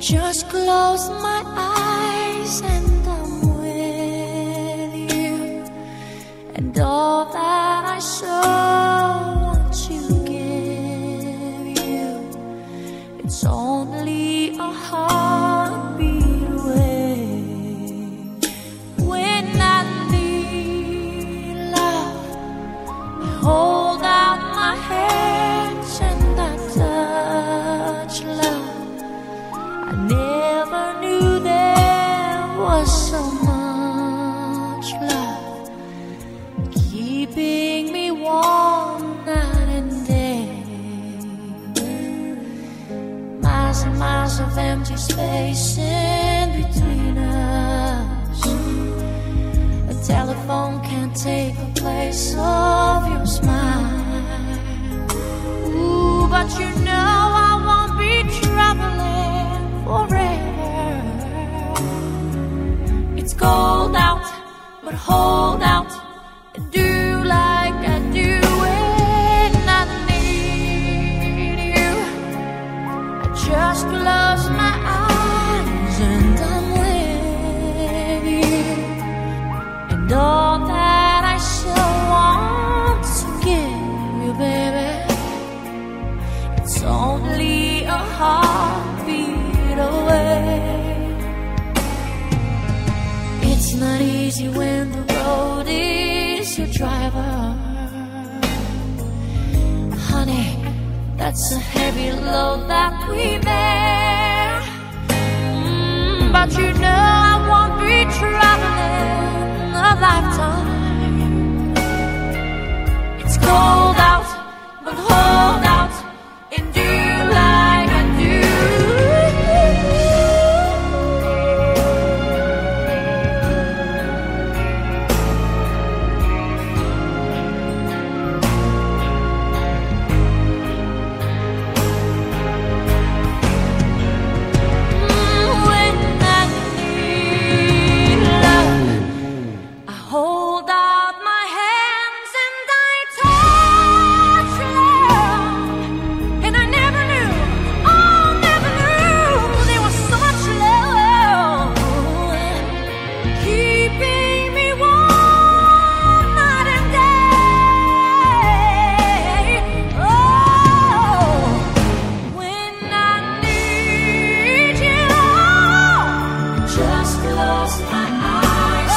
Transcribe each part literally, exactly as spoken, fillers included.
just close my eyes and I'm with you, and all that I so want to give you, it's only a heartbeat away. When I need love, I hold out my hands and I touch love. I never knew there was so much love keeping me warm night and day. Miles and miles of empty space in between us. A telephone can't take the place of your smile. Ooh, but you know I won't be traveling forever. It's cold out, but hold out and do like I do when I need you. I just close my eyes and I'm with you, and all that I so want to give you, baby, it's only a heartbeat away. It's not easy when the road is your driver. Honey, that's a heavy load that we bear. Mm, but you know I won't be traveling a lifetime. It's cold out, but hold out and do like I do. Hold out my hands and I touch love, and I never knew, oh, never knew there was so much love keeping me warm night and day. Oh, when I need you, just close my eyes.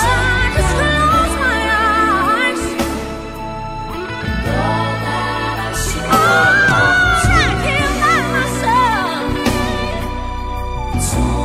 So